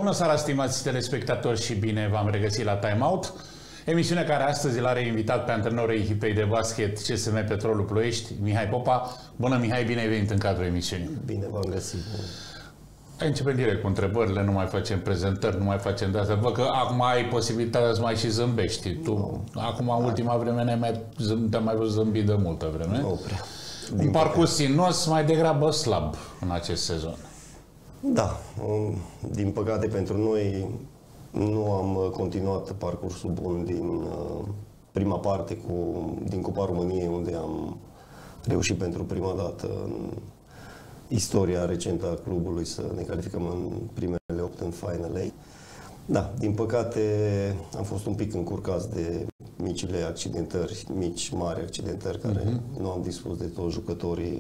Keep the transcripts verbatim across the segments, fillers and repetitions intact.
Bună seara, stimați telespectatori, și bine v-am regăsit la Time Out, emisiunea care astăzi îl are invitat pe antrenorul echipei de basket C S M Petrolul Ploiești, Mihai Popa. Bună, Mihai, bine ai venit în cadrul emisiunii. Bine v-am găsit. Începem direct cu întrebările, nu mai facem prezentări, nu mai facem de asta. Văd că acum ai posibilitatea să mai și zâmbești. Tu, no. Acum, în ultima vreme, ne-ai mai, te-am mai văzut zâmbit de multă vreme. Nu prea. Un parcurs sinuos, mai degrabă slab în acest sezon. Da, din păcate pentru noi nu am continuat parcursul bun din prima parte cu, din Cupa României, unde am reușit pentru prima dată în istoria recentă a clubului să ne calificăm în primele opt în Final Eight. Da, din păcate am fost un pic încurcați de micile accidentări, mici, mari accidentări, care uh-huh. nu am dispus de toți jucătorii.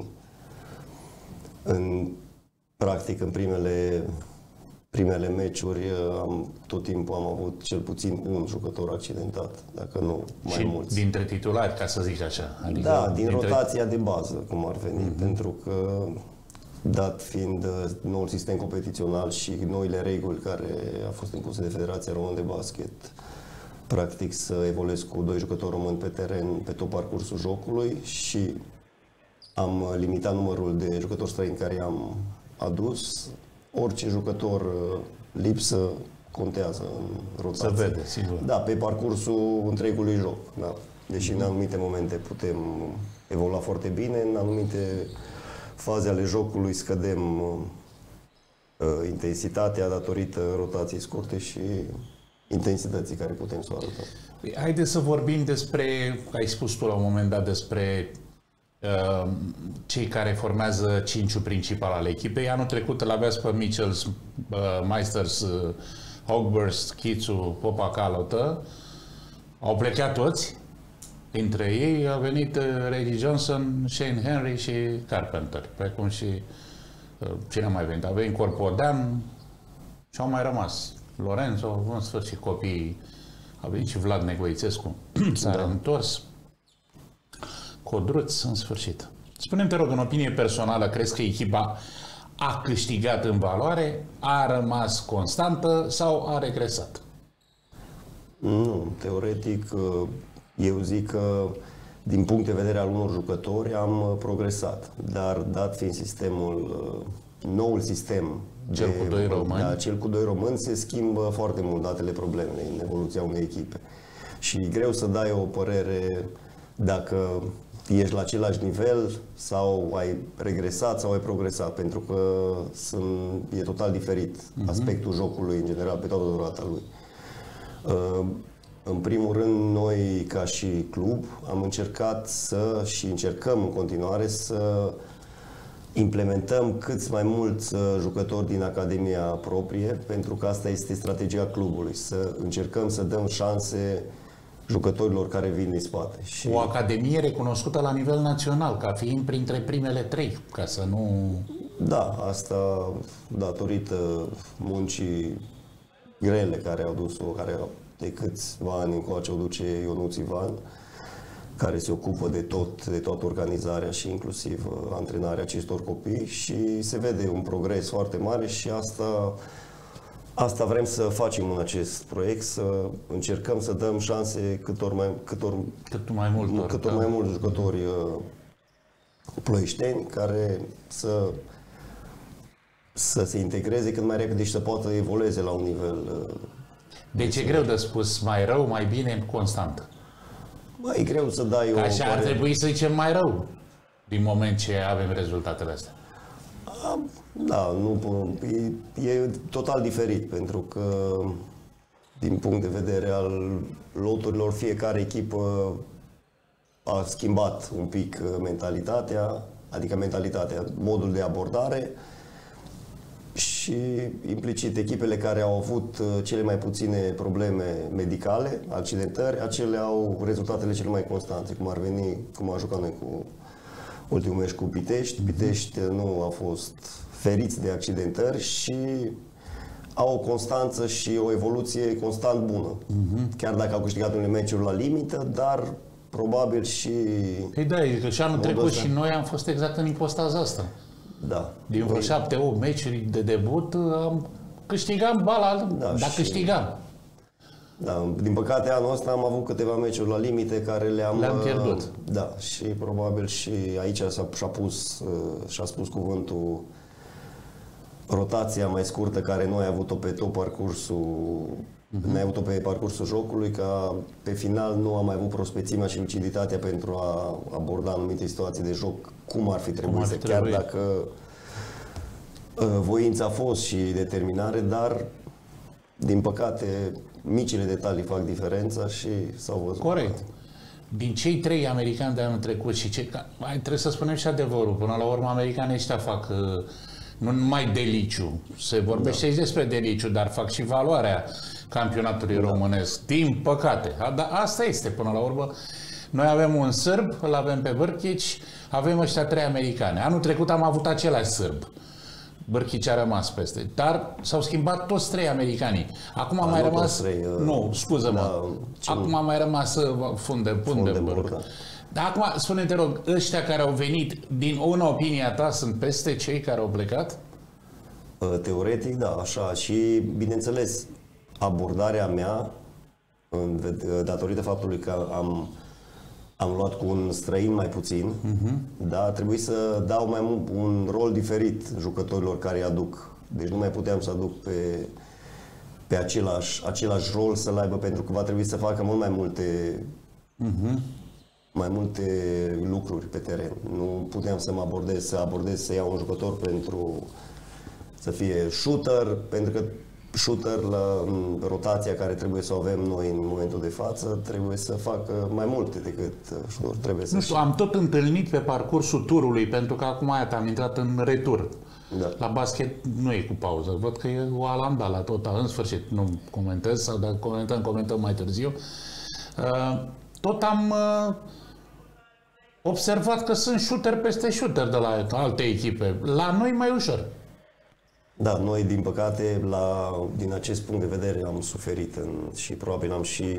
În practic, în primele, primele meciuri, am, tot timpul am avut cel puțin un jucător accidentat, dacă nu mai și mulți. Dintre titulari, ca să zic așa? Adică da, din dintre... rotația de bază, cum ar veni, uh-huh. pentru că, dat fiind noul sistem competițional și noile reguli care a fost impuse de Federația Română de Basket, practic să evoluez cu doi jucători români pe teren pe tot parcursul jocului, și am limitat numărul de jucători străini care i-am adus. Orice jucător lipsă contează în rotație. Se vede, sigur. Da, pe parcursul întregului joc. Da. Deși în anumite momente putem evolua foarte bine, în anumite faze ale jocului scădem uh, intensitatea datorită rotației scurte și intensității care putem să o arătăm. Haideți să vorbim despre, ai spus tu la un moment dat, despre uh, cei care formează cinciul principal al echipei. Anul trecut îl aveați pe Mitchells, uh, Meisters, uh, Hogburst, Chițu, Popa, Calotă. Au plecat toți. Dintre ei a venit uh, Reggie Johnson, Shane Henry și Carpenter, precum și uh, cine a mai venit? A venit Corpodean și au mai rămas Lorenzo, în sfârșit copiii. A venit și Vlad Negoițescu, s-a da. întors. Codruț, în sfârșit. Spune-mi, te rog, în opinie personală, crezi că echipa a câștigat în valoare, a rămas constantă sau a regresat? Nu, teoretic, eu zic că din punct de vedere al unor jucători am progresat, dar dat fiind sistemul, noul sistem, cel cu doi români, da, cel cu doi români, se schimbă foarte mult datele problemele în evoluția unei echipe. Și e greu să dai o părere dacă ești la același nivel sau ai regresat sau ai progresat, pentru că sunt, e total diferit uh-huh. aspectul jocului în general pe toată durata lui. Uh, În primul rând, noi ca și club am încercat să și încercăm în continuare să implementăm cât mai mulți jucători din Academia proprie, pentru că asta este strategia clubului, să încercăm să dăm șanse jucătorilor care vin din spate. Și o academie recunoscută la nivel național, ca fiind printre primele trei, ca să nu... Da, asta datorită muncii grele care au dus-o, care au de câțiva ani încoace o duce Ionuț Ivan, care se ocupă de tot, de toată organizarea și inclusiv antrenarea acestor copii, și se vede un progres foarte mare și asta, asta vrem să facem în acest proiect, să încercăm să dăm șanse cât ori mai, cât ori, cât mai, mult, cât ori mai mulți jucători ploieșteni care să, să se integreze cât mai repede și să poată evolueze la un nivel. Deci e greu de spus mai rău, mai bine, constant. Mai e greu să dai o... Așa ar trebui să zicem mai rău, din moment ce avem rezultatele astea. Da, nu, e, e total diferit, pentru că din punct de vedere al loturilor, fiecare echipă a schimbat un pic mentalitatea, adică mentalitatea, modul de abordare, și implicit echipele care au avut cele mai puține probleme medicale, accidentări, acele au rezultatele cele mai constante, cum ar veni, cum a jucat noi cu ultimul meci cu Pitești. Pitești nu a fost feriți de accidentări și au o constanță și o evoluție constant bună. Uh-huh. Chiar dacă au câștigat unele meciuri la limită, dar probabil și... Păi da, că și anul trecut și noi am fost exact în ipostaza asta. Da. Din vreo șapte, opt meciuri de debut am câștigam bala, Da, dar și- câștigam. Da, din păcate anul ăsta am avut câteva meciuri la limite care le-am... Le-am pierdut. Da, și probabil și aici s-a, și-a pus, uh, și-a spus cuvântul rotația mai scurtă care noi am avut-o pe tot parcursul, uh-huh. noi am avut-o pe parcursul jocului, ca pe final nu am mai avut prospețimea și luciditatea pentru a aborda anumite situații de joc cum ar fi trebuit, ar fi chiar trebuit. dacă uh, voința a fost și determinare, dar din păcate micile detalii fac diferența și s-au văzut. Corect. Din cei trei americani de anul trecut și cei... Hai, trebuie să spunem și adevărul. Până la urmă, americanii ăștia fac uh, nu numai deliciu. Se vorbește da. și despre deliciu, dar fac și valoarea campionatului da. românesc. Din păcate. A, dar asta este, până la urmă. Noi avem un sârb, îl avem pe Bârchici, avem ăștia trei americani. Anul trecut am avut același sârb. Bârchici a rămas peste. Dar s-au schimbat toți trei americanii. Acum a mai nu rămas... toți trei, uh, nu, scuză-mă. da, ce- Acum a mai rămas uh, Funde, Fundenburg. Fundenburg, da. Dar acum, spune-te rog, ăștia care au venit, din în opinia ta, sunt peste cei care au plecat? Uh, Teoretic, da, așa. Și, bineînțeles, abordarea mea, în, ved- datorită faptului că am, am luat cu un străin mai puțin, uh-huh. da, trebuie să dau mai mult un rol diferit jucătorilor care îi aduc. Deci nu mai puteam să aduc pe, pe același, același rol să-l aibă, pentru că va trebui să facă mult mai multe, uh-huh. mai multe lucruri pe teren. Nu puteam să mă abordez, să abordez, să iau un jucător pentru să fie shooter, pentru că shooter la în rotația care trebuie să o avem noi în momentul de față, trebuie să facă mai multe decât shooter. Trebuie să Nu știu, am tot întâlnit pe parcursul turului, pentru că acum iată, am intrat în retur. Da. La basket nu e cu pauză. Văd că e o alanda la tot. În sfârșit, nu comentez, sau dacă comentăm, comentăm mai târziu. Uh, tot am uh, observat că sunt shooter peste shooter de la alte echipe. La noi mai ușor. Da, noi, din păcate, la, din acest punct de vedere am suferit în, și probabil am și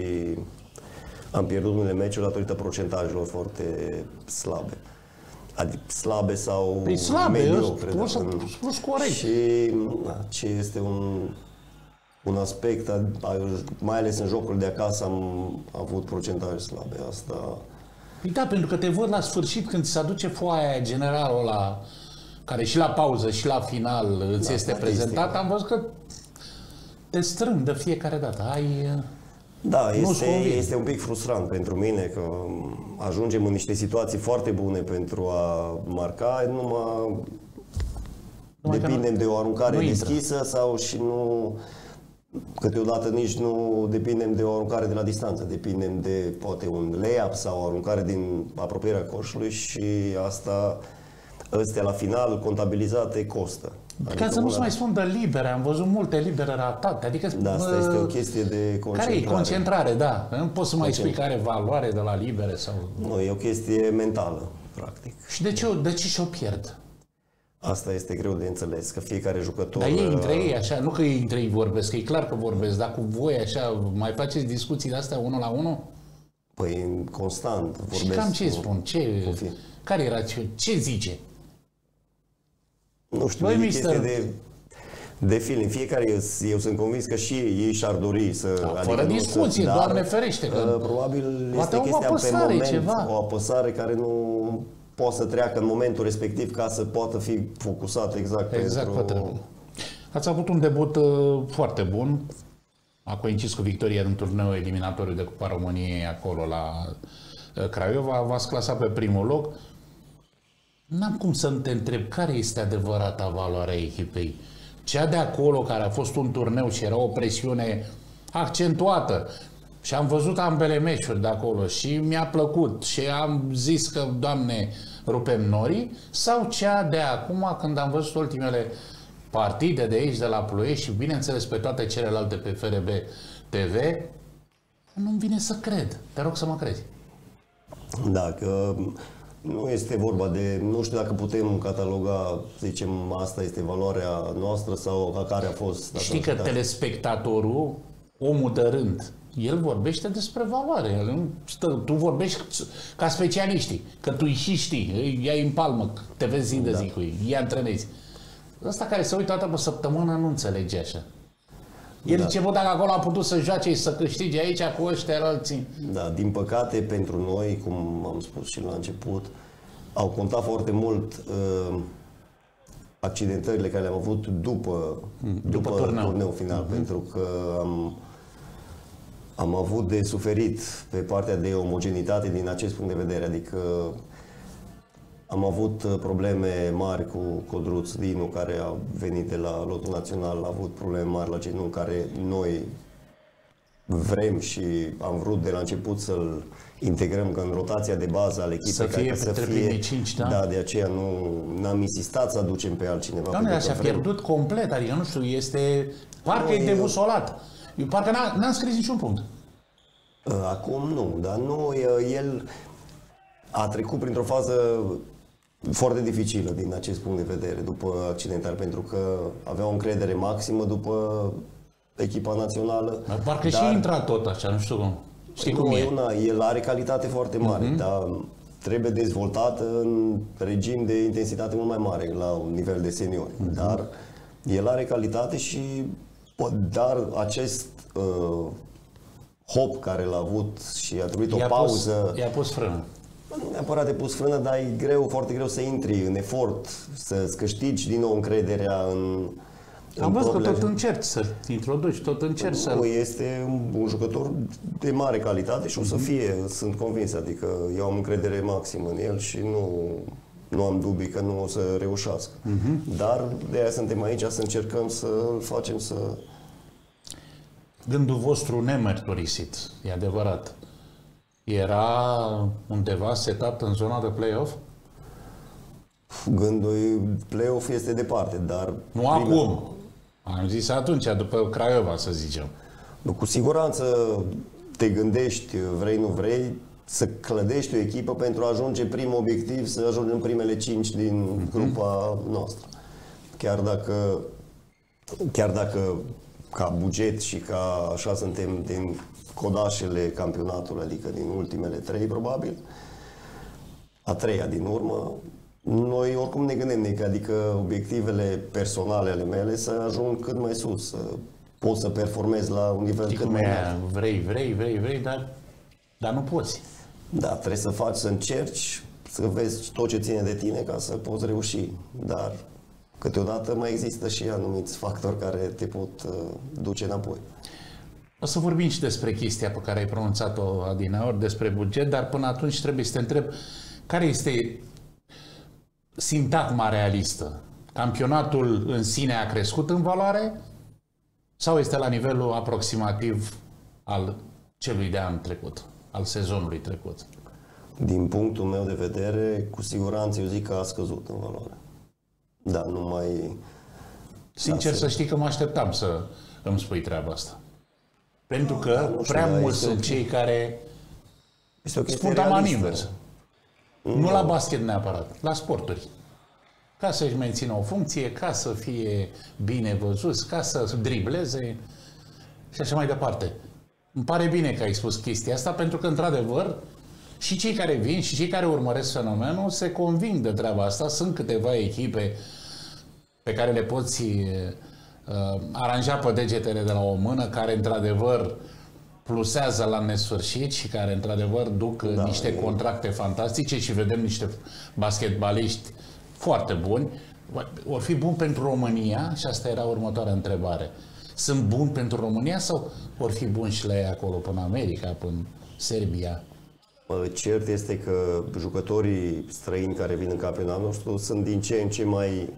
am pierdut unele meciuri datorită procentajelor foarte slabe. Adică slabe sau Păi slabe, mediocre. o să da, spus corect. Și da, ce este un, un aspect, a- a- mai ales în jocul de acasă am avut procentaje slabe. Asta Păi da, pentru că te văd la sfârșit când ți se aduce foaia aia, generalul ăla, care și la pauză și la final îți Da, este statistic, prezentat, da. am văzut că te strâng de fiecare dată. Ai... Da, Nu-ți este, convine. este un pic frustrant pentru mine că ajungem în niște situații foarte bune pentru a marca, numai Numai că depindem nu- de o aruncare nu intră. deschisă sau și nu, câteodată nici nu depindem de o aruncare de la distanță, depindem de poate un lay-up sau o aruncare din apropierea coșului și asta, ăstea la final contabilizate costă. Ca să nu una- se mai spun de libere, am văzut multe libere ratate. Adică, Da, asta bă, este o chestie de concentrare. care e concentrare, da. Nu poți să mai spui care are valoare de la libere sau... Nu, e o chestie mentală, practic. Și de ce, de ce și-o pierd? Asta este greu de înțeles, că fiecare jucător... Dar ei între ei, așa, nu că ei între ei vorbesc, că e clar că vorbesc, dar cu voi, așa, mai faceți discuții de astea unul la unul? Păi, constant vorbesc. Și cam ce cu- spun? Ce, cu fi- care era, ce, ce zice? Nu știu, Băi, e mister. chestie de, de feeling. Fiecare, eu, eu sunt convins că și ei și-ar dori să... Da, fără nu discuție, să, Doamne ferește, că uh, probabil poate este o chestia pe apăsare, moment, ceva. o apăsare care nu poate să treacă în momentul respectiv ca să poată fi focusat exact, Exact pe pentru... trebuie. Ați avut un debut uh, foarte bun. A coincis cu victoria în turneul eliminatoriu de Cupa României acolo la uh, Craiova. V-ați clasat pe primul loc. N-am cum să te întreb care este adevărata valoare a echipei. Cea de acolo, care a fost un turneu și era o presiune accentuată. Și am văzut ambele meciuri de acolo și mi-a plăcut și am zis că, Doamne, rupem norii, sau cea de acum, când am văzut ultimele partide de aici, de la Ploiești și, bineînțeles, pe toate celelalte pe F R B T V, nu-mi vine să cred. Te rog să mă crezi. Da, că nu este vorba de, nu știu dacă putem cataloga, să zicem, asta este valoarea noastră sau ca care a fost. dacă Știi că da. telespectatorul, omul de rând, el vorbește despre valoare. El nu stă, tu vorbești ca specialiștii, că tu și știi, îi iai în palmă, te vezi zi de zi cu ei, îi antrenezi. Ăsta care se uită toată pe săptămână nu înțelege așa. El Da. ce văd dacă acolo a putut să joace și să câștige aici cu ăștia alții. Da, din păcate pentru noi, cum am spus și la început, au contat foarte mult uh, accidentările care le-am avut după, după după turneu. turneul final, mm-hmm. pentru că am, am avut de suferit pe partea de omogenitate din acest punct de vedere, adică am avut probleme mari cu Codruț Dinu, care a venit de la lotul național, a avut probleme mari la genunchi, care noi vrem și am vrut de la început să-l integrăm că în rotația de bază al echipei, Să fie să printre fie primii cinci, da? Da, de aceea nu n-am insistat să aducem pe altcineva. Doamne, dar pentru și-a că vrem. pierdut complet, adică nu știu, este... Parcă Nu, e e- debusolat. Eu parcă n-a- n-am scris niciun punct. Acum nu, dar nu, el a trecut printr-o fază foarte dificilă din acest punct de vedere, după accidentare, pentru că avea o încredere maximă după echipa națională. Dar parcă dar- și intra tot așa, nu știu cum. Știi nu, cum e? Una, el are calitate foarte mare, uh-huh. dar trebuie dezvoltată în regim de intensitate mult mai mare, la un nivel de seniori. Uh-huh. Dar el are calitate și dar acest uh, hop care l-a avut și a trebuit o I-a pauză, Pus, i-a pus frână. nu neapărat de pus frână, dar e greu, foarte greu să intri în efort, să-ți câștigi din nou încrederea în Am văzut că propriile- tot încerci să introduci, tot încerci să... Nu, este un, un jucător de mare calitate și o să Mhm. fie, sunt convins, adică eu am încredere maximă în el și nu, nu am dubii că nu o să reușească. Mhm. Dar de aia suntem aici să încercăm să îl facem să... Gândul vostru nemărturisit, e adevărat, era undeva setat în zona de play-off? Gândul play-off este departe, dar... Nu prima- acum. Am zis atunci, după Craiova, să zicem. Nu, cu siguranță te gândești, vrei, nu vrei, să clădești o echipă pentru a ajunge prim obiectiv, să ajungi în primele cinci din grupa noastră. Chiar dacă, chiar dacă ca buget și ca așa suntem din codașele campionatului, adică din ultimele trei probabil, a treia din urmă, noi oricum ne gândim, adică obiectivele personale ale mele să ajung cât mai sus, să pot să performez la un nivel Știi cât cum mai e, înalt. vrei, vrei, vrei, vrei, dar, dar nu poți. Da, trebuie să faci, să încerci, să vezi tot ce ține de tine ca să poți reuși, dar câteodată mai există și anumiți factori care te pot uh, duce înapoi. O să vorbim și despre chestia pe care ai pronunțat-o adineaori, despre buget, dar până atunci trebuie să te întreb care este sintagma realistă. Campionatul în sine a crescut în valoare sau este la nivelul aproximativ al celui de an trecut, al sezonului trecut? Din punctul meu de vedere, cu siguranță eu zic că a scăzut în valoare. Da, nu mai... Sincer Da, să știi că mă așteptam să îmi spui treaba asta. Pentru că Da, nu știu, prea dar mulți este sunt ok. cei care Este o chestie spun taman realistă. invers. Nu la basket neapărat, la sporturi. Ca să-și mențină o funcție, ca să fie bine văzuți, ca să dribleze și așa mai departe. Îmi pare bine că ai spus chestia asta, pentru că, într-adevăr, și cei care vin și cei care urmăresc fenomenul se conving de treaba asta. Sunt câteva echipe pe care le poți uh, aranja pe degetele de la o mână, care, într-adevăr, plusează la nesfârșit și care, într-adevăr, duc da, niște e... contracte fantastice și vedem niște basketbaliști foarte buni. Or fi buni pentru România? Și asta era următoarea întrebare. Sunt buni pentru România sau vor fi buni și la ei acolo, până America, până Serbia? Cert este că jucătorii străini care vin în campionatul nostru sunt din ce în ce mai,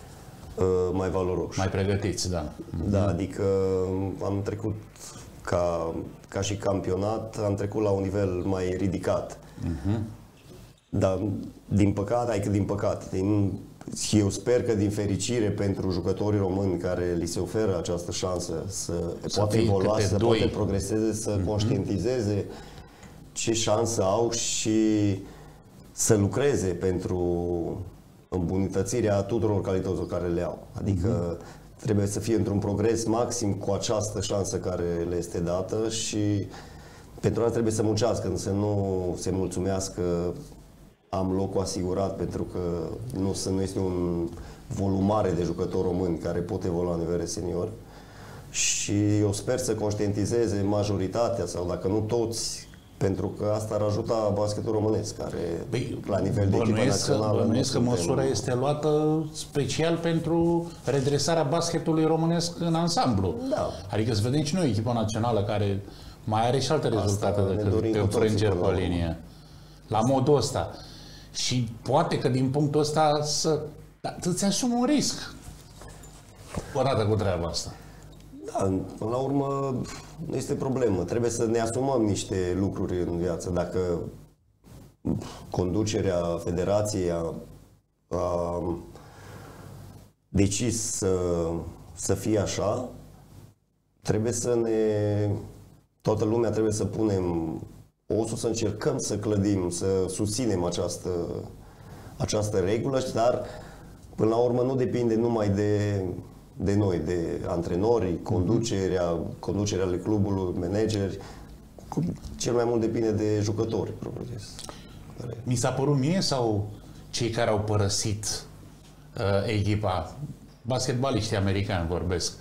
mai valoroși. Mai pregătiți, da. Da, adică am trecut ca, ca și campionat, am trecut la un nivel mai ridicat. Uh-huh. Dar, din păcate, adică din păcate, din, eu sper că din fericire pentru jucătorii români care li se oferă această șansă să, să poată evolua, să doi. poată progreseze, să uh-huh. conștientizeze ce șansă au și să lucreze pentru îmbunătățirea tuturor calităților care le au. Adică uh-huh. trebuie să fie într-un progres maxim cu această șansă care le este dată și pentru asta trebuie să muncească, să nu se mulțumească am locul asigurat, pentru că nu, nu este un volum mare de jucători români care pot evolua la nivel senior. și eu sper să conștientizeze majoritatea sau dacă nu toți, pentru că asta ar ajuta basketul românesc, care păi, la nivel de echipă națională... Bănuiesc că măsura este luată special pentru redresarea basketului românesc în ansamblu. Da. Adică să vedem și noi echipa națională care mai are și alte rezultate decât te frângeri pe linie. La modul ăsta. Și poate că din punctul ăsta să... Dar îți asumi un risc odată cu treaba asta. Da, până la urmă nu este problemă. Trebuie să ne asumăm niște lucruri în viață. Dacă conducerea federației a, a decis să, să fie așa, trebuie să ne... Toată lumea trebuie să punem osul, să încercăm să clădim, să susținem această, această regulă, dar până la urmă nu depinde numai de, de noi, de antrenori, conducerea, conducerea ale clubului, manageri, cel mai mult depinde de jucători, propriu-zis. Mi s-a părut mie sau cei care au părăsit uh, echipa, basketbaliștii americani vorbesc,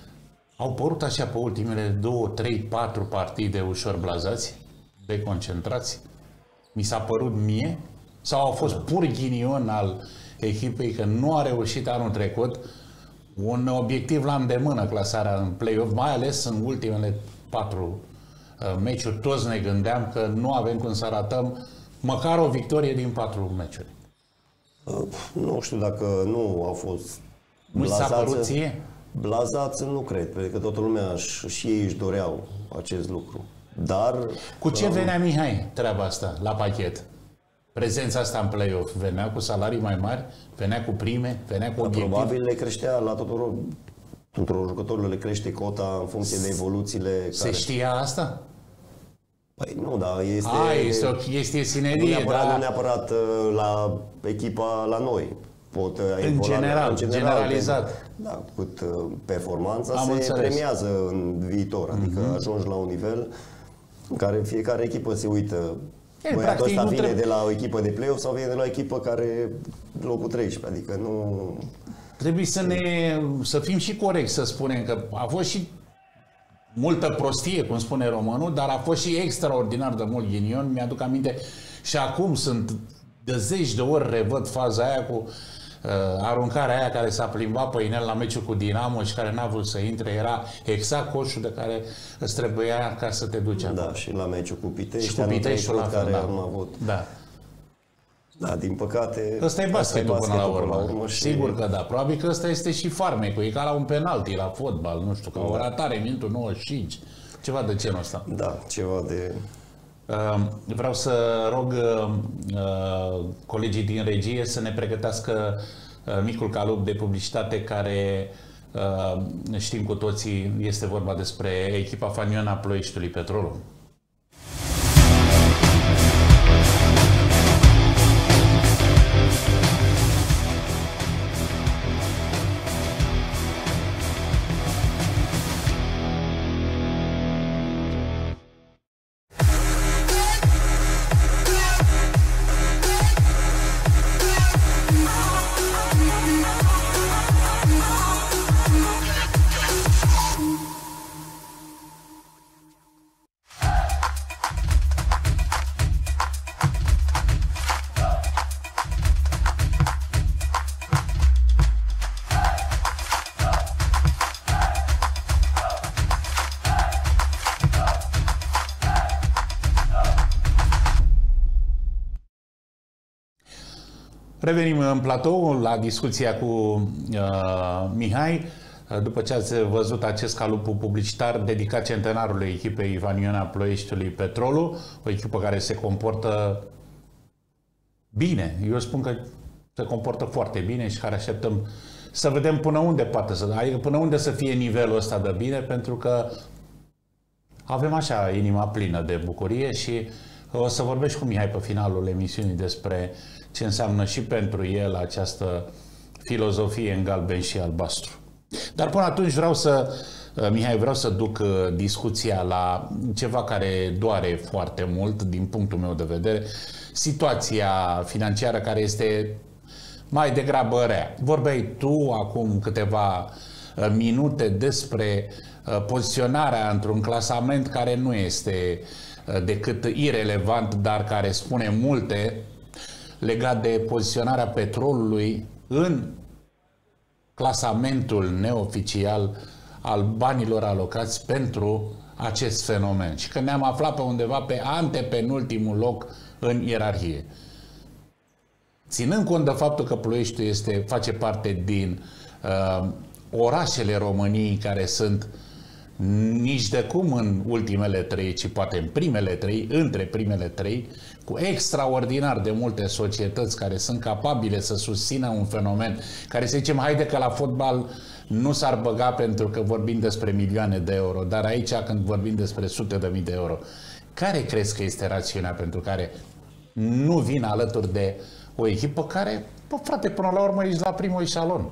au părut așa pe ultimele două, trei, patru partide ușor blazați, deconcentrați? Mi s-a părut mie? Sau au fost pur ghinion al echipei că nu a reușit anul trecut un obiectiv la îndemână, clasarea în play-off, mai ales în ultimele patru uh, meciuri. Toți ne gândeam că nu avem cum să arătăm măcar o victorie din patru meciuri. Uh, nu știu dacă nu au fost Nu ți s-a părut ție? Blazați nu cred, pentru că toată lumea și, și ei își doreau acest lucru. Dar... Cu ce venea Mihai treaba asta la pachet? Prezența asta în play-off venea cu salarii mai mari? Venea cu prime? Venea cu obiectiv? Probabil le creștea la tuturor, tuturor jucătorilor, le crește cota în funcție de evoluțiile. Se care... știa asta? Păi nu, dar este... A, este o chestie sinerie, nu neapărat, da? Nu neapărat la echipa la noi. Pot, în, general, în general, generalizat. Da, cât performanța Am se înțeles. premiază în viitor. Adică uh-huh. ajungi la un nivel în care fiecare echipă se uită. Ei, băiatul ăsta vine trebuie... de la o echipă de play-off sau vine de la o echipă care locul treisprezece. Adică nu... Trebuie să ne să fim și corecți, să spunem că a fost și multă prostie, cum spune românul, dar a fost și extraordinar de mult ghinion. Mi-aduc aminte și acum sunt de zeci de ori revăd faza aia cu uh, aruncarea aia care s-a plimbat pe inel la meciul cu Dinamo și care n-a vrut să intre. Era exact coșul de care îți trebuia ca să te duci acolo. Da, și la meciul cu Pitești, și cu Pitești la care da. am avut. Da. Da, din păcate... Ăsta e basketul până la urmă. La urmă și... Sigur că da. Probabil că ăsta este și farmecul. E ca la un penalti la fotbal, nu știu, ca o ratare, minutul nouăzeci și cinci. Ceva de genul ăsta. Da, ceva de... Vreau să rog uh, colegii din regie să ne pregătească uh, micul calup de publicitate care uh, știm cu toții este vorba despre echipa fanionă a Ploieștiului Petrolul. Revenim în platou la discuția cu uh, Mihai. După ce ați văzut acest calup publicitar dedicat centenarului echipei Vaniona Ploieștiului Petrolul, o echipă care se comportă bine. Eu spun că se comportă foarte bine și care așteptăm să vedem până unde poate să, adică până unde să fie nivelul ăsta de bine, pentru că avem așa inima plină de bucurie și o să vorbești cu Mihai pe finalul emisiunii despre ce înseamnă și pentru el această filozofie în galben și albastru. Dar până atunci vreau să, Mihai, vreau să duc discuția la ceva care doare foarte mult din punctul meu de vedere, situația financiară care este mai degrabă rea. Vorbeai tu acum câteva minute despre poziționarea într-un clasament care nu este decât irelevant, dar care spune multe legat de poziționarea petrolului în clasamentul neoficial al banilor alocați pentru acest fenomen. Și că ne-am aflat pe undeva pe antepenultimul loc în ierarhie. Ținând cont de faptul că Ploieștiul este, face parte din uh, orașele României care sunt nici de cum în ultimele trei, ci poate în primele trei, între primele trei, cu extraordinar de multe societăți care sunt capabile să susțină un fenomen, care să zicem, haide că la fotbal nu s-ar băga pentru că vorbim despre milioane de euro, dar aici când vorbim despre sute de mii de euro, care crezi că este rațiunea pentru care nu vin alături de o echipă care, bă, frate, până la urmă ești la primul eșalon?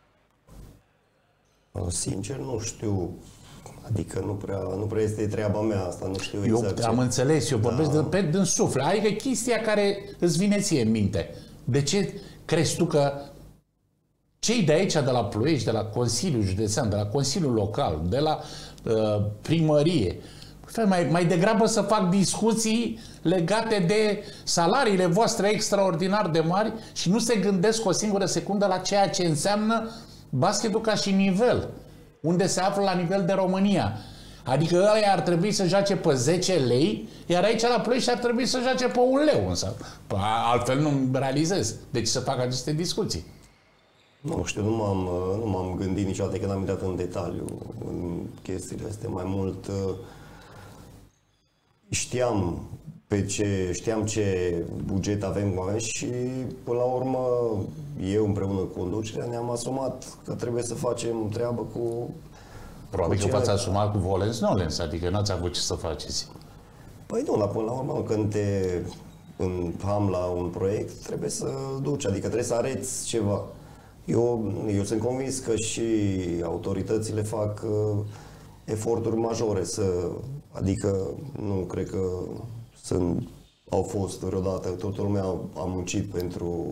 Sincer, nu știu. Adică nu prea, nu prea este treaba mea asta, nu știu exact. Eu am ce... înțeles, eu vorbesc da. de, din suflet. Adică chestia care îți vine ție în minte. De ce crezi tu că cei de aici, de la Ploiești, de la Consiliul Județean, de la Consiliul Local, de la uh, primărie, mai, mai degrabă să fac discuții legate de salariile voastre extraordinar de mari și nu se gândesc o singură secundă la ceea ce înseamnă basketul ca și nivel, unde se află la nivel de România. Adică ăia ar trebui să joace pe zece lei, iar aici la Ploiești ar trebui să joace pe un leu, însă altfel nu realizez. Deci să fac aceste discuții. Nu știu, nu m-am, nu m-am gândit niciodată, că n-am intrat în detaliu în chestiile astea. Mai mult știam pe ce, știam ce buget avem și până la urmă eu împreună cu conducerea ne-am asumat că trebuie să facem treabă cu... Probabil că v-ați asumat cu volens nolens, adică n-ați avut ce să faceți. Păi nu, dar până la urmă când te înham la un proiect trebuie să duci, adică trebuie să arăți ceva. Eu, eu sunt convins că și autoritățile fac uh, eforturi majore să, adică nu cred că sunt, au fost vreodată, toată lumea a, a muncit pentru,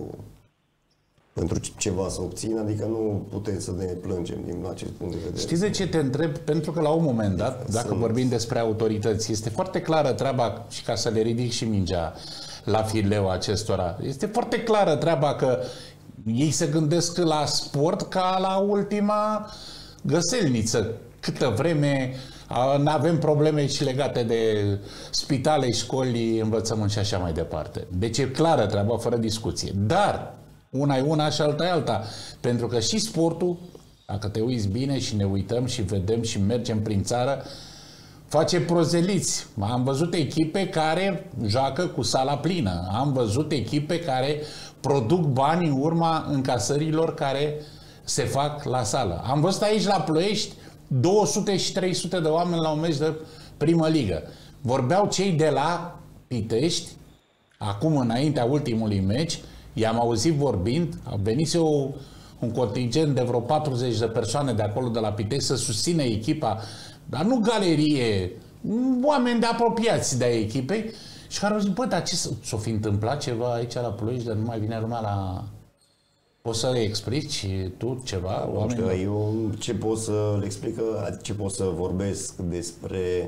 pentru ceva să obțină, adică nu putem să ne plângem din acest punct de vedere. Știți de ce te întreb? Pentru că la un moment dat, dacă sunt... vorbim despre autorități, este foarte clară treaba, și ca să le ridic și mingea la fileu acestora, este foarte clară treaba că ei se gândesc la sport ca la ultima găselniță. Câtă vreme nu avem probleme și legate de spitale, școli, învățământ și așa mai departe. Deci e clară treaba, fără discuție. Dar una e una și alta e alta. Pentru că și sportul, dacă te uiți bine și ne uităm și vedem și mergem prin țară, face prozeliți. Am văzut echipe care joacă cu sala plină. Am văzut echipe care produc bani în urma încasărilor care se fac la sală. Am văzut aici la Ploiești două sute și trei sute de oameni la un meci de primă ligă. Vorbeau cei de la Pitești, acum înaintea ultimului meci, i-am auzit vorbind, a venit o, un contingent de vreo patruzeci de persoane de acolo de la Pitești să susțină echipa, dar nu galerie, oameni de apropiați de echipei, și care au zis, bă, dar ce s-o fi întâmplat ceva aici la Ploiești, dar nu mai vine lumea la... Poți să le explici tu ceva? Nu știu, eu ce pot să le explic, ce pot să vorbesc despre...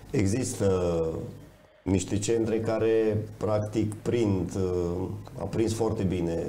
Există niște centre care, practic, prind, au prins foarte bine,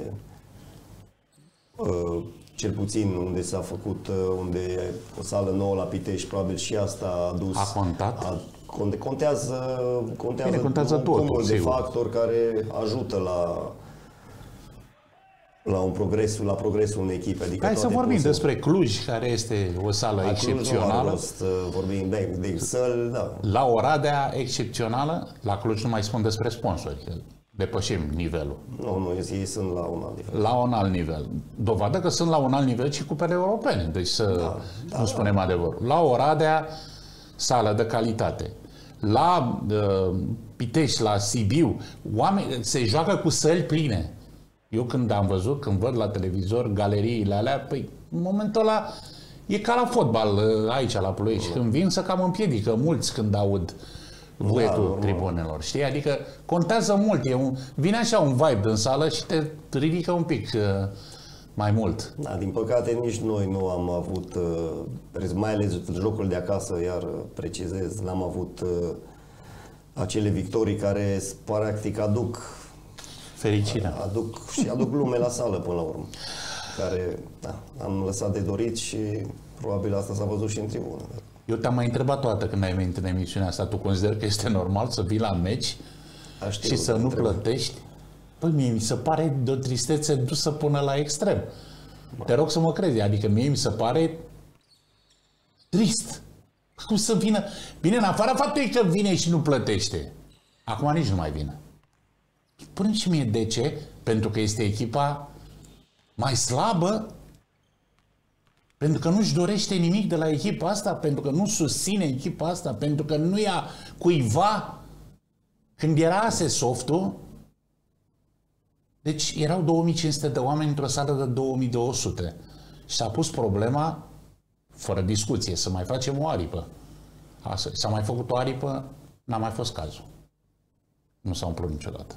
cel puțin unde s-a făcut, unde o sală nouă la Pitești, probabil și asta a dus... A contat? A, contează, contează, Bine, contează un totul, cumul de sigur. factori care ajută la... la un progres, la progresul unei echipe. Adică hai să vorbim să... despre Cluj, care este o sală la excepțională. Cluj, nu vorbim de, de săl, da. La Oradea, excepțională. La Cluj nu mai spun despre sponsori, că depășim nivelul. Nu, nu, ei sunt la un alt nivel. La un alt nivel. Dovadă că sunt la un alt nivel și cupele europene, deci să da, da, nu spunem da. adevărul. La Oradea, sală de calitate. La uh, Pitești, la Sibiu, oameni, se joacă cu săli pline. Eu când am văzut, când văd la televizor galeriile alea, păi, în momentul ăla e ca la fotbal aici la Ploiești. Când vin să cam împiedică mulți când aud vuietul da, tribunelor. Știi? Adică contează mult. E un, vine așa un vibe din sală și te ridică un pic uh, mai mult. Da, din păcate nici noi nu am avut, mai ales jocul de acasă, iar precizez, n-am avut acele victorii care practic aduc fericirea. Aduc și aduc lume la sală până la urmă. Care da, am lăsat de dorit și probabil asta s-a văzut și în tribună. Eu te-am mai întrebat toată când ai venit în emisiunea asta, tu consideri că este normal să vii la meci și să nu întreb. plătești? Păi mie mi se pare de o tristețe dusă până la extrem. Ba. Te rog să mă crezi, adică mie mi se pare trist. Cum să vină? Bine, în afara faptului că vine și nu plătește. Acum nici nu mai vine. Spune-mi și mie de ce? Pentru că este echipa mai slabă? Pentru că nu-și dorește nimic de la echipa asta? Pentru că nu susține echipa asta? Pentru că nu ia cuiva? Când era Asesoftul, deci erau două mii cinci sute de oameni într-o sală de două mii două sute. Și s-a pus problema, fără discuție, să mai facem o aripă. S-a mai făcut o aripă, n-a mai fost cazul. Nu s-a umplut niciodată.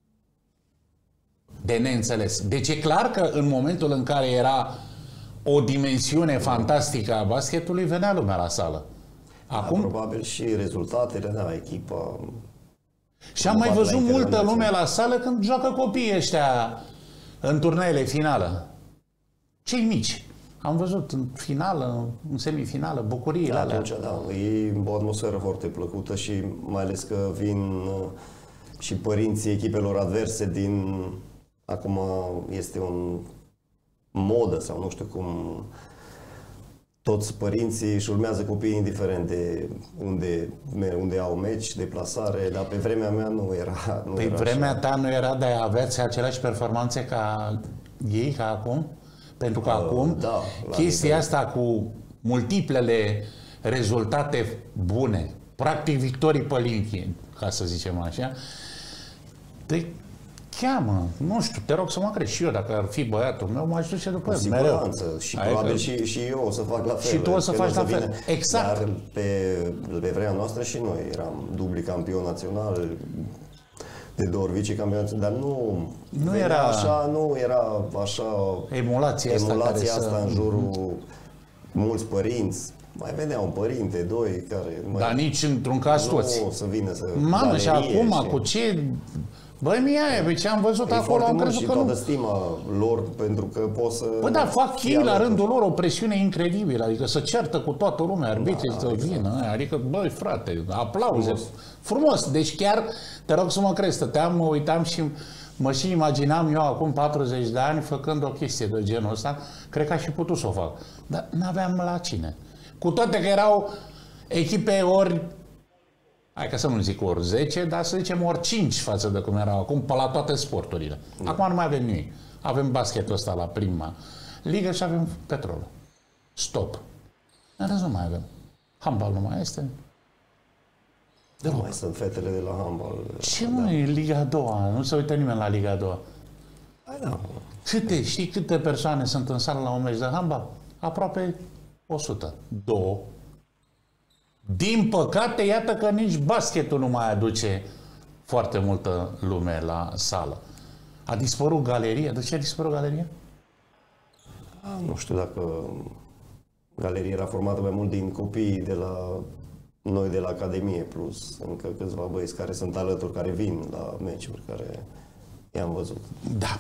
De neînțeles. Deci e clar că în momentul în care era o dimensiune fantastică a basketului, venea lumea la sală. Acum... Da, probabil și rezultatele, da, echipa... Și am mai văzut multă lume la sală când joacă copiii ăștia în turneele finală. Cei mici. Am văzut în finală, în semifinală, bucuriile da, alea. Atunci, da, e o atmosferă foarte plăcută și mai ales că vin și părinții echipelor adverse din... Acum este un modă sau nu știu cum... Toți părinții își urmează copiii indiferent de unde, unde au meci, de plasare, dar pe vremea mea nu era. Nu pe era vremea așa. ta nu era de a aveți aceleași performanțe ca ei, ca acum? Pentru că uh, acum da, chestia nivel. asta cu multiplele rezultate bune, practic victorii pe linie, ca să zicem așa, te cheamă, nu știu, te rog să mă crezi și eu, dacă ar fi băiatul meu, m-aș duce după el, mereu. Și Ai probabil că... și, și eu o să fac la fel. Și tu o să faci la fel, vine. exact. Dar pe, pe vremea noastră și noi eram dubli campion național, de două ori vicecampion, dar nu, nu era așa, nu era așa emulația asta, emulația asta să... în jurul mm-hmm. mulți părinți. Mai venea un părinte, doi, care... Mai... Dar nici într-un caz nu, toți. să vină să... Mamă, și acum, și... cu ce... Băi, mie, pe ce am văzut e acolo, am crezut și că toată nu... stima lor, pentru că pot să... Bă, da, fac ei la rândul lor o presiune incredibilă, adică să ceartă cu toată lumea, arbitrii da, să exact. vină, adică, băi, frate, aplauze, frumos. frumos. Deci chiar, te rog să mă crezi, stăteam, mă uitam și mă și imaginam eu acum patruzeci de ani făcând o chestie de genul ăsta, cred că aș fi putut să o fac, dar n-aveam la cine. Cu toate că erau echipe ori... Hai că să nu zic ori zece, dar să zicem ori cinci față de cum erau acum, pe la toate sporturile. Da. Acum nu mai avem nimic. Avem basketul ăsta la prima ligă și avem petrol. Stop. În rest nu mai avem. Handbal nu mai este. Nu mai sunt fetele de la handbal. Ce da. mă, e Liga a doua? Nu se uită nimeni la Liga a doua. Hai da. Câte, știi câte persoane sunt în sală la un meci de handbal? Aproape o sută. Două. Din păcate, iată că nici basketul nu mai aduce foarte multă lume la sală. A dispărut galeria. De ce a dispărut galeria? A, nu știu dacă galeria era formată mai mult din copii de la noi de la Academie, plus încă câțiva băieți care sunt alături, care vin la meciuri, care i-am văzut. Da.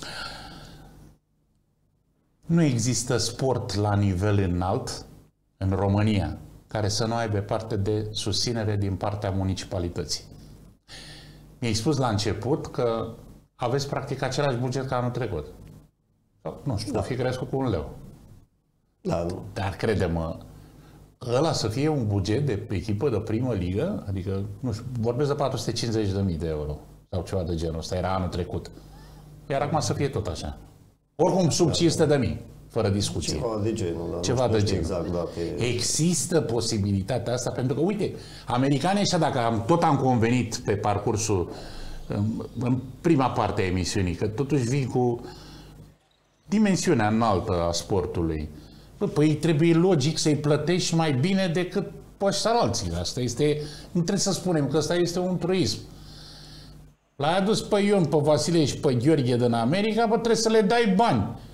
Nu există sport la nivel înalt în România care să nu aibă parte de susținere din partea municipalității. Mi-ai spus la început că aveți practic același buget ca anul trecut. Nu știu, da. o fi crescut cu un leu. Da, nu. Dar crede-mă, ăla să fie un buget de echipă de primă ligă, adică, nu știu, vorbesc de patru sute cincizeci de mii de euro sau ceva de genul ăsta, era anul trecut. Iar acum să fie tot așa. Oricum sub cinci sute de mii. Fără discuție. Ceva de genul, dar Ceva nu de știu genul. Exact dacă e... Există posibilitatea asta, pentru că, uite, americanii ăștia, dacă am, tot am convenit pe parcursul, în, în prima parte a emisiunii, că totuși vin cu dimensiunea înaltă a sportului, bă, păi trebuie logic să-i plătești mai bine decât pe ăștia alții. Asta este, nu trebuie să spunem că ăsta este un truism. L-ai adus pe Ion, pe Vasile și pe Gheorghe din America, bă, trebuie să le dai bani.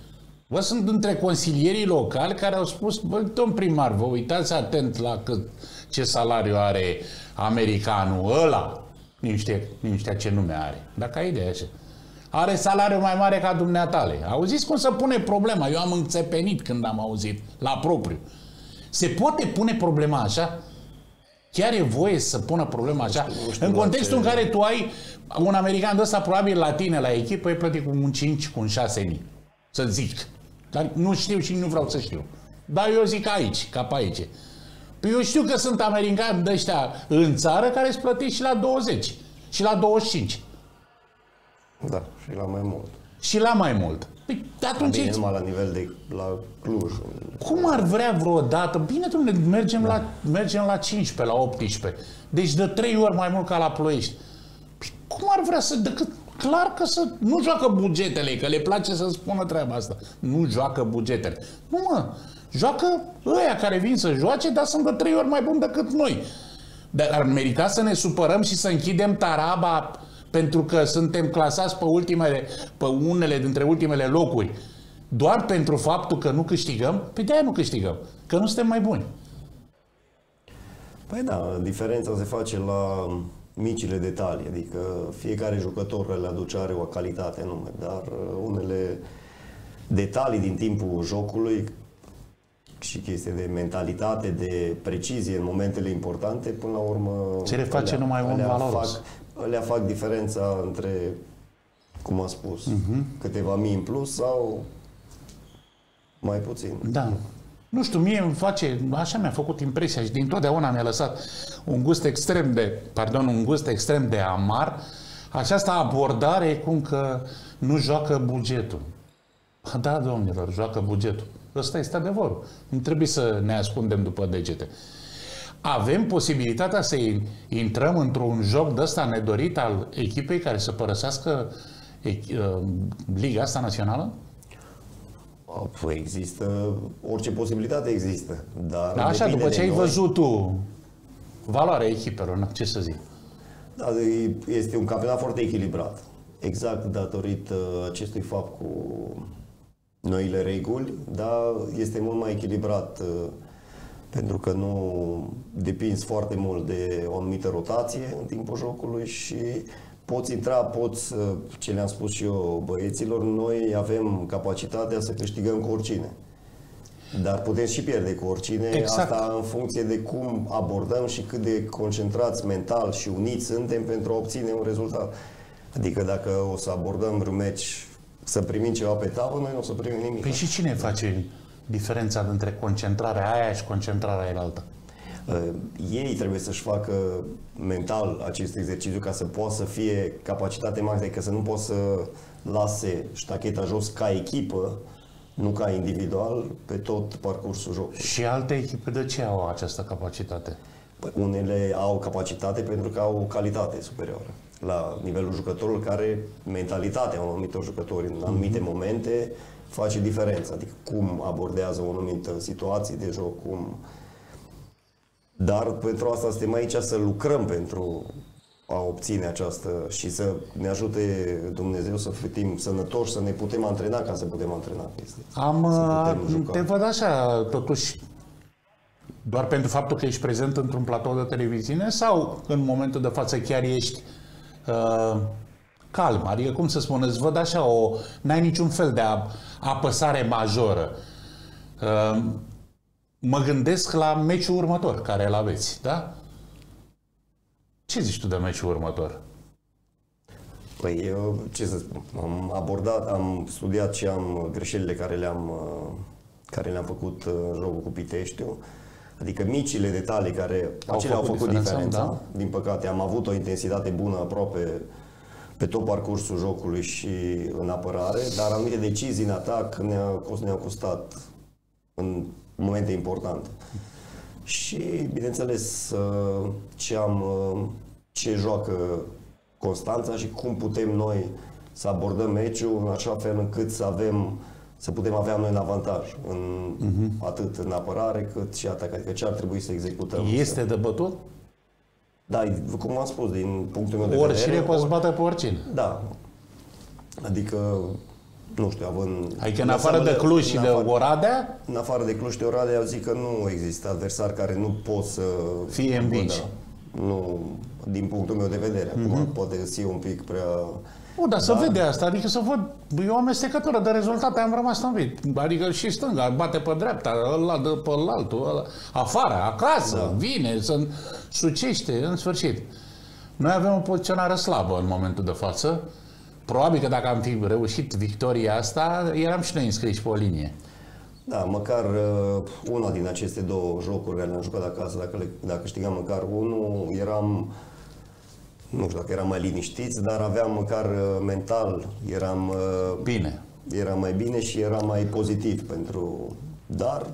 Vă sunt între consilierii locali care au spus, bă, domn primar, vă uitați atent la cât, ce salariu are americanul ăla. Nu știu, nu știu ce nume are. Dacă ai idee așa. Are salariu mai mare ca dumneatale. Auziți cum se pune problema? Eu am înțepenit când am auzit, la propriu. Se poate pune problema așa? Chiar e voie să pună problema așa? Nu știu, în contextul ce... în care tu ai un american de ăsta, probabil la tine, la echipă, e plătit cu un cinci, cu un șase mii. Să zic. Dar nu știu și nu vreau să știu. Dar eu zic aici, ca pe aici. Păi eu știu că sunt americani de ăștia în țară care îți plătiți și la douăzeci și la douăzeci și cinci. Da, și la mai mult. Și la mai mult. Păi atunci... Bine, numai la nivel de la Cluj. Cum ar vrea vreodată? Bine, dom'le, mergem, da. la, mergem la cincisprezece, la optsprezece. Deci de trei ori mai mult ca la Ploiești. Păi cum ar vrea să... Decât, clar că să... Nu joacă bugetele, că le place să spună treaba asta. Nu joacă bugetele. Nu, mă. Joacă ăia care vin să joace, dar sunt de trei ori mai buni decât noi. Dar ar merita să ne supărăm și să închidem taraba pentru că suntem clasați pe, ultimele, pe unele dintre ultimele locuri, doar pentru faptul că nu câștigăm? Pe de-aia nu câștigăm, că nu suntem mai buni. Păi da, diferența se face la micile detalii, adică fiecare jucător le aduce, are o calitate anume, dar unele detalii din timpul jocului și chestii de mentalitate, de precizie în momentele importante, până la urmă... Ce le face numai un valoros. Fac, alea fac diferența între, cum am spus, uh-huh. câteva mii în plus sau mai puțin. Da. Nu știu, mie îmi face, așa mi-a făcut impresia și dintotdeauna mi-a lăsat un gust extrem de, pardon, un gust extrem de amar, această abordare cum că nu joacă bugetul. Da, domnilor, joacă bugetul. Ăsta este adevărul. Nu trebuie să ne ascundem după degete. Avem posibilitatea să intrăm într-un joc de ăsta nedorit al echipei care să părăsească Liga asta națională? Păi există, orice posibilitate există. Dar da, așa, după ce ai noi... văzut tu valoarea echipelor, ce să zic. Da, este un campionat foarte echilibrat. Exact datorită acestui fapt cu noile reguli, dar este mult mai echilibrat pentru că nu depinzi foarte mult de o anumită rotație în timpul jocului și poți intra, poți, ce le-am spus și eu băieților, noi avem capacitatea să câștigăm cu oricine. Dar putem și pierde cu oricine, exact. Asta în funcție de cum abordăm și cât de concentrați mental și uniți suntem pentru a obține un rezultat. Adică dacă o să abordăm vreun meci să primim ceva pe tavă, noi nu o să primim nimic. Păi și cine face diferența dintre concentrarea aia și concentrarea aia altă? Uh, ei trebuie să-și facă mental acest exercițiu ca să poată să fie capacitate maximă, adică să nu poată să lase ștacheta jos ca echipă, nu ca individual, pe tot parcursul jocului. Și alte echipe de ce au această capacitate? Păi unele au capacitate pentru că au o calitate superioară la nivelul jucătorului, care mentalitatea unor anumitor jucători în anumite mm-hmm. momente face diferența, adică cum abordează o anumită situație de joc, cum... Dar pentru asta suntem aici să lucrăm pentru a obține această și să ne ajute Dumnezeu să fim sănătoși, să ne putem antrena ca să putem antrena. Am, te văd așa, totuși, doar pentru faptul că ești prezent într-un platou de televiziune sau în momentul de față chiar ești uh, calm? Adică, cum să spun, îți văd așa, o, n-ai niciun fel de apăsare majoră. Uh, mă gândesc la meciul următor care îl aveți, da? Ce zici tu de meciul următor? Păi eu, ce să spun, am abordat, am studiat și am greșelile care le-am care le-am făcut în jocul cu Piteștiu. Adică micile detalii care au acelea făcut au făcut diferența. diferența. Da? Din păcate am avut o intensitate bună aproape pe tot parcursul jocului și în apărare, dar anumite decizii în atac ne-au ne costat în momente importante. Și, bineînțeles, ce, am, ce joacă Constanța și cum putem noi să abordăm meciul în așa fel încât să avem, să putem avea noi un avantaj, în, uh-huh. atât în apărare cât și atac. Adică ce ar trebui să executăm. Este de bătut? Da, cum am spus, din punctul meu de oricine vedere... Oricine poate bate pe oricine. Da. Adică nu știu, având... Adică în afară de Cluj și de Oradea? În afară de Cluj și de Oradea, eu zic că nu există adversari care nu pot să... fie învinși. Nu, din punctul meu de vedere. Acum, mm-hmm. poate fi un pic prea... O, dar să vede asta, adică să văd, e o amestecătură de rezultate, am rămas învit. Adică și stânga, bate pe dreapta, ăla dă pe altul, ăla, afară, acasă, da. Vine, să sucește, în sfârșit. Noi avem o poziționare slabă în momentul de față. Probabil că dacă am fi reușit victoria asta, eram și noi înscriși pe o linie. Da, măcar uh, una din aceste două jocuri care le-am jucat acasă, dacă, le, dacă câștigam măcar unul, eram... Nu știu dacă eram mai liniștiți, dar aveam măcar mental, eram bine. Era mai bine și era mai pozitiv pentru... Dar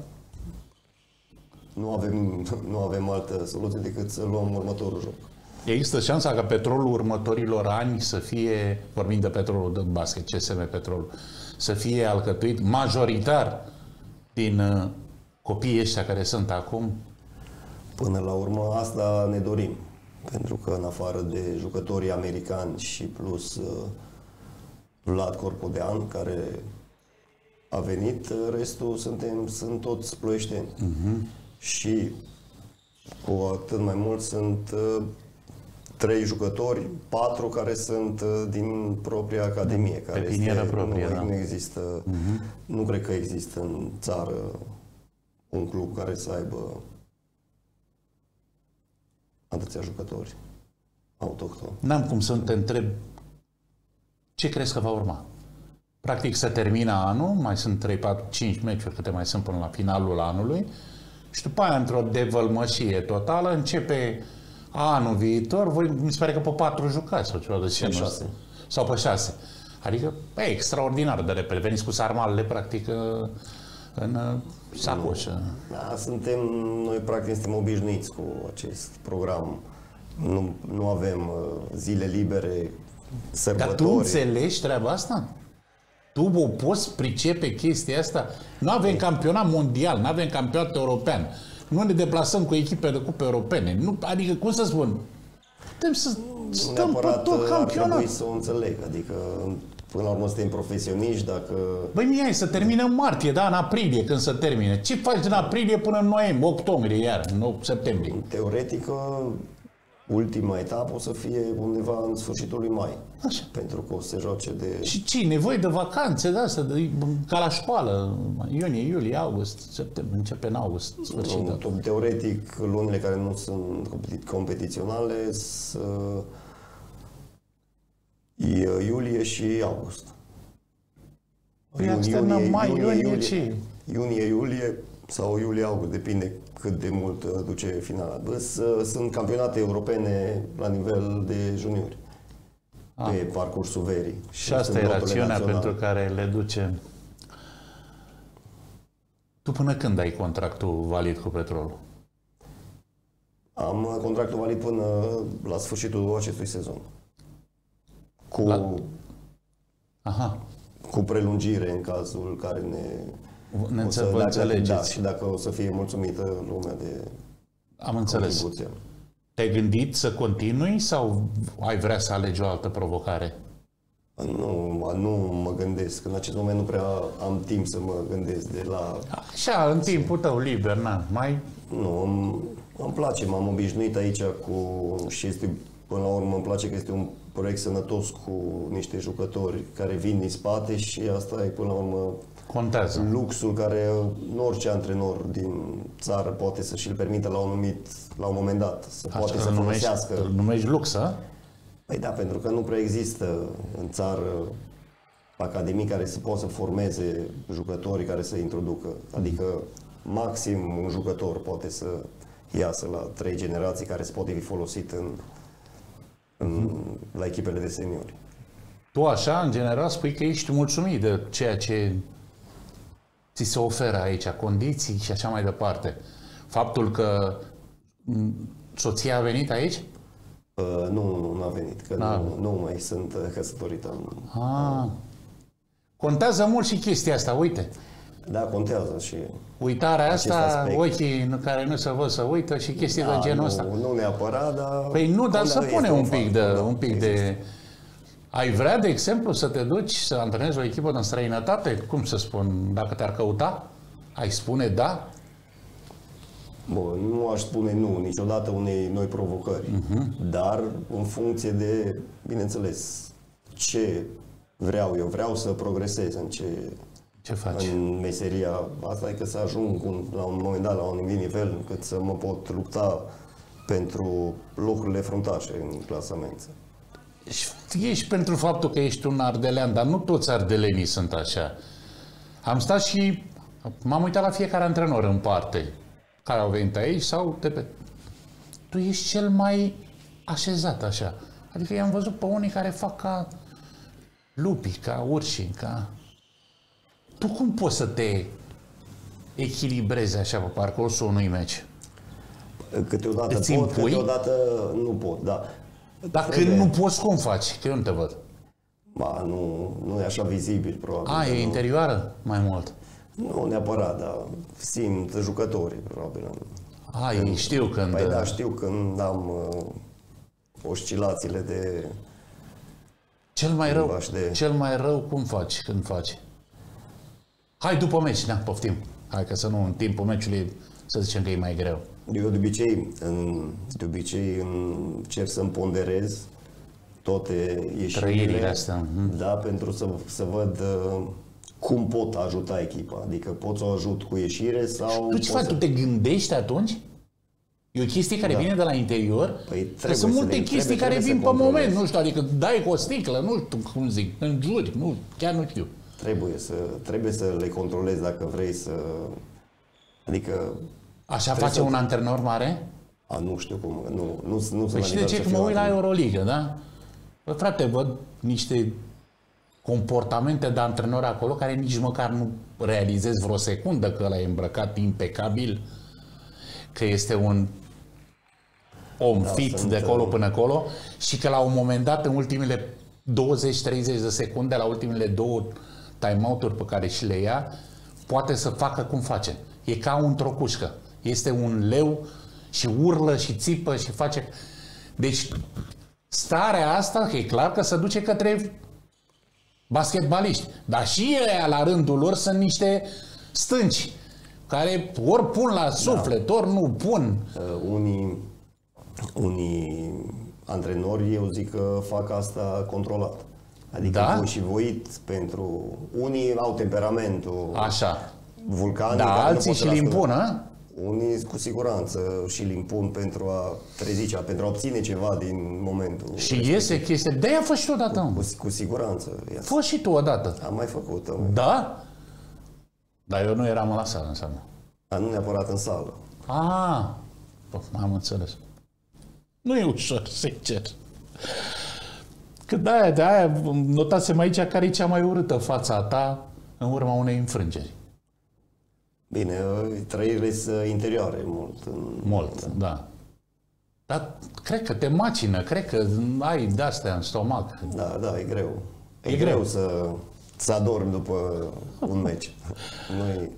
nu avem, nu avem altă soluție decât să luăm următorul joc. Există șansa ca Petrolul următorilor ani să fie, vorbim de Petrolul de basket, C S M Petrolul, să fie alcătuit majoritar din copiii ăștia care sunt acum? Până la urmă asta ne dorim. Pentru că în afară de jucătorii americani și plus uh, Vlad Corpodean, care a venit, restul suntem, sunt toți ploieșteni. Uh-huh. Și cu atât mai mult sunt uh, trei jucători, patru care sunt uh, din propria academie. Care este, proprie, nu, da. nu există, uh-huh. nu cred că există în țară un club care să aibă atâția jucători autohtoni. N-am cum să te întreb ce crezi că va urma. Practic se termină anul, mai sunt trei, patru, cinci meciuri câte mai sunt până la finalul anului și după aia într-o devălmășie totală începe anul viitor, voi, mi se pare că pe patru jucați sau ceva de genul ăsta. Sau pe șase. Adică e extraordinar de repede. Veniți cu sarmalele practic în sacoșă. Da, suntem, noi practic suntem obișnuiți cu acest program. Nu, nu avem uh, zile libere, sărbători. Dar tu înțelegi treaba asta? Tu o poți pricepe chestia asta? Nu avem campionat mondial, nu avem campionat european. Nu ne deplasăm cu echipe de cupe europene. Nu, adică, cum să spun, putem să stăm pe tot campionat. Ar trebui să o înțeleg. Adică, până la urmă, suntem profesioniști, dacă... Băi, mie, să termină în martie, da, în aprilie, când se termine. Ce faci din aprilie până în noiembrie, octombrie, iar, în septembrie? Teoretic, ultima etapă o să fie undeva în sfârșitul lui mai. Așa. Pentru că o să se joace de... Și ce? Nevoie de vacanțe de astea, de, ca la școală, iunie, iulie, august, septembrie, începe în august, sfârșit. Teoretic, lunile care nu sunt competiționale să... iulie și august. Păi iunie, mai, iunie, iunie, ce? Iunie, iulie sau iulie-august, depinde cât de mult duce finala. Sunt campionate europene la nivel de juniori, ah. pe parcursul verii. Și, și asta e rațiunea pentru care le duce. Tu până când ai contractul valid cu Petrolul? Am contractul valid până la sfârșitul acestui sezon. Cu, la... Aha. cu prelungire în cazul care ne... Ne să, vă înțelegeți. Da, și dacă o să fie mulțumită lumea de Am înțeles. Te-ai gândit să continui sau ai vrea să alegi o altă provocare? Nu, nu mă gândesc. În acest moment nu prea am timp să mă gândesc de la... Așa, în timpul tău liber, na, mai... Nu, îmi, îmi place, m-am obișnuit aici cu... și este, până la urmă îmi place că este un proiect sănătos cu niște jucători care vin din spate și asta e până la urmă contează. Luxul care nu orice antrenor din țară poate să și-l permită la un numit, la un moment dat, să Așa, poate să folosească. Îl numești lux, a? Păi da, pentru că nu prea există în țară academii care să poată să formeze jucătorii care să introducă. Adică maxim un jucător poate să iasă la trei generații care să poate fi folosit în, în, la echipele de seniori. Tu așa, în general, spui că ești mulțumit de ceea ce ți se oferă aici, condiții și așa mai departe. Faptul că soția a venit aici? Uh, nu, nu a venit, că nu, nu mai sunt căsătorită. Ah. Contează mult și chestia asta, uite. Da, contează și uitarea asta, ochii în care nu se văd să uită și chestii da, de genul nu, ăsta. Nu neapărat, dar... Păi nu, dar să pune un pic, de, un pic de... Ai vrea, de exemplu, să te duci să antrenezi o echipă din străinătate? Cum să spun, dacă te-ar căuta? Ai spune da? Bun, nu aș spune nu niciodată unei noi provocări, uh-huh. dar în funcție de, bineînțeles, ce vreau eu. Vreau să progresez în ce, ce faci? În meseria asta, e că să ajung un, la un moment dat la un nivel încât să mă pot lupta pentru locurile fruntașe în clasament. Ești pentru faptul că ești un ardelean, dar nu toți ardelenii sunt așa. Am stat și m-am uitat la fiecare antrenor în parte, care au venit aici sau de pe... Tu ești cel mai așezat așa. Adică i-am văzut pe unii care fac ca lupii, ca urși, ca... Tu cum poți să te echilibrezi așa pe parcursul unui meci? Câteodată Îți pot, impui? câteodată nu pot, da. Dacă Trebuie. nu poți, cum faci? Că eu nu te văd. Ba, nu, nu e așa vizibil, probabil. A, e nu, interioară mai mult. nu neapărat, dar simt jucătorii, probabil. A, ei știu când... Păi da, știu când am uh, oscilațiile de... Cel mai rău, de... cel mai rău cum faci când faci? Hai după meci, da, poftim. Hai că să nu, în timpul meciului, să zicem că e mai greu. Eu de obicei, în, de obicei încerc să-mi ponderez toate ieșirile astea. Da, pentru să, să văd uh, cum pot ajuta echipa. Adică pot să o ajut cu ieșire sau... Tu ce faci? să... Tu te gândești atunci? E o chestie care da. vine de la interior? Păi că sunt multe le, chestii trebuie, care trebuie vin pe controlezi. moment, nu știu, adică dai cu o sticlă, nu știu cum zic, înjuri, nu, chiar nu știu. Trebuie să, trebuie să le controlezi dacă vrei să... Adică... Așa face să... un antrenor mare? A, nu știu cum, nu, nu, nu Păi și de ce? Că mă uit la Euroliga, da? Bă, frate, văd niște comportamente de antrenori acolo care nici măcar nu realizez vreo secundă că ăla e îmbrăcat impecabil, că este un om da, fit de acolo până acolo și că la un moment dat, în ultimele douăzeci treizeci de secunde, la ultimele două time-out-uri pe care și le ia, poate să facă cum face. E ca un trocușcă. Este un leu și urlă și țipă și face... Deci, starea asta, că e clar că se duce către basketbaliști. Dar și ei, la rândul lor, sunt niște stânci care ori pun la suflet, da. ori nu pun. Uh, unii, unii antrenori, eu zic că fac asta controlat. Adică da? voi și voit pentru... Unii au temperamentul așa. vulcanic. Da, alții și-l impun, a? Unii cu siguranță și-l impun pentru a trezi ceva, pentru a obține ceva din momentul Și respectiv. iese chestia. De-aia fă și tu odată. Cu, cu siguranță. Fă și tu odată. Am mai făcut. Da? Dar eu nu eram la sală, înseamnă. Dar nu neapărat în sală. Ah, am înțeles. Nu e ușor, sincer. Că de-aia, de-aia notasem aici care e cea mai urâtă fața ta în urma unei înfrângeri. Bine, trăirile sunt interioare mult. Mult, da. da. Dar cred că te macină, cred că ai de-astea în stomac. Da, da, e greu. E, e greu, greu să, să adormi după un meci. Noi...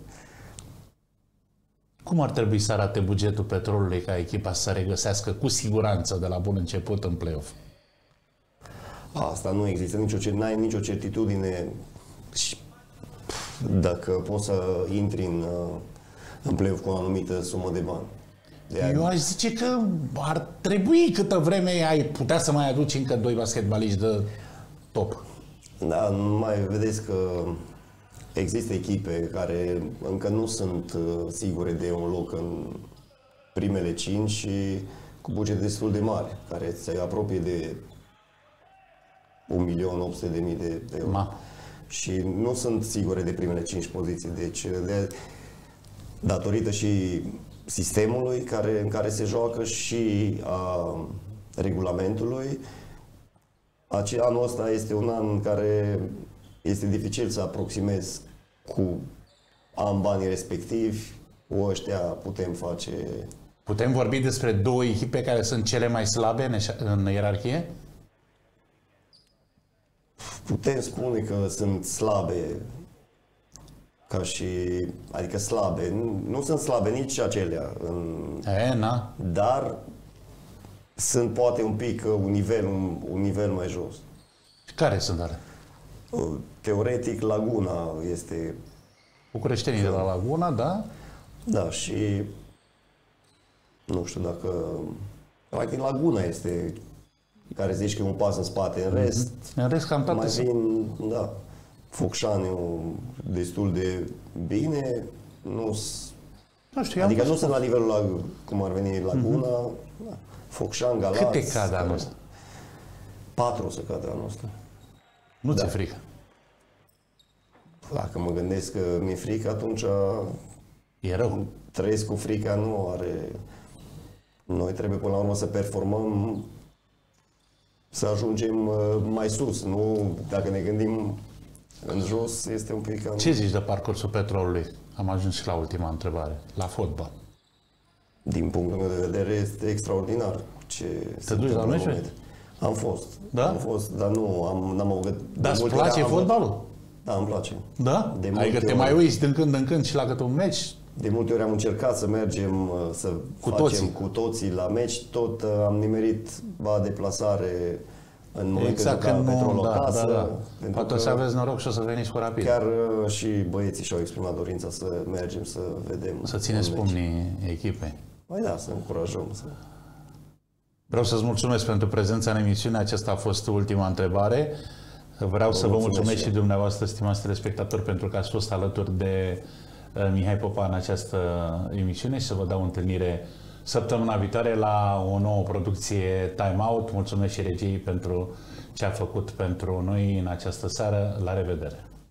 Cum ar trebui să arate bugetul Petrolului ca echipa să se regăsească cu siguranță de la bun început în play-off? Asta nu există, nicio, n-ai nicio certitudine și dacă poți să intri în, în play-off cu o anumită sumă de bani. De Eu aș zice că ar trebui câtă vreme ai putea să mai aduci încă doi basketbaliști de top. Da, mai vedeți că există echipe care încă nu sunt sigure de un loc în primele cinci și cu buget destul de mare, care se apropie de un milion opt sute de mii de euro. Ma. Și nu sunt sigure de primele cinci poziții. Deci, de, datorită și sistemului care, în care se joacă și a regulamentului, anul ăsta este un an în care este dificil să aproximezi cu an banii respectivi, cu ăștia putem face... Putem vorbi despre două echipe care sunt cele mai slabe în, în ierarhie? Putem spune că sunt slabe, ca și, adică slabe, nu, nu sunt slabe nici acelea, în, e, na. dar sunt poate un pic un nivel, un, un nivel mai jos. Care sunt ale? Teoretic, Laguna este... Bucureștenii de la Laguna, da? Da, și nu știu dacă... Practic, Laguna este care zici că e un pas în spate. În rest, mm-hmm. în rest cam mai vin, da, Focșaniu destul de bine. Nu, nu știu, adică nu sunt la nivelul la, cum ar veni Laguna, mm-hmm. da. Focșani, Galați. Câte cade anul ăsta? Patru o să cadă anul ăsta. Nu da. ți-e frică? Dacă mă gândesc că mi-e frică, atunci e rău. Trăiesc cu frica, nu are... Noi trebuie până la urmă să performăm, să ajungem mai sus. Nu, dacă ne gândim în jos, este un pic cam... Ce zici de parcursul Petrolului? Am ajuns și la ultima întrebare. La fotbal. Din punctul meu de vedere, este extraordinar. Ce Te duci la meciuri? Am fost. Da? Am fost, dar nu, am, n-am avut... Dar îți place fotbalul? Da, îmi place. Da? De adică te ori... mai uiți din când în când și la câte un meci? De multe ori am încercat să mergem, să cu facem toții. cu toții la meci, tot am nimerit ba deplasare în momentul exact, în care Petrol da, acasă. Da, da. Poate să aveți noroc și o să veniți cu rapid. Chiar și băieții și-au exprimat dorința să mergem, să vedem. Să țineți pumnii echipei. Mai da, să încurajăm. Să... Vreau să-ți mulțumesc pentru prezența în emisiune. Aceasta a fost ultima întrebare. Vreau vă să vă mulțumesc, mulțumesc și dumneavoastră, stimați telespectatori, pentru că ați fost alături de Mihai Popa în această emisiune și să vă dau întâlnire săptămâna viitoare la o nouă producție Time Out. Mulțumesc și regiei pentru ce a făcut pentru noi în această seară. La revedere!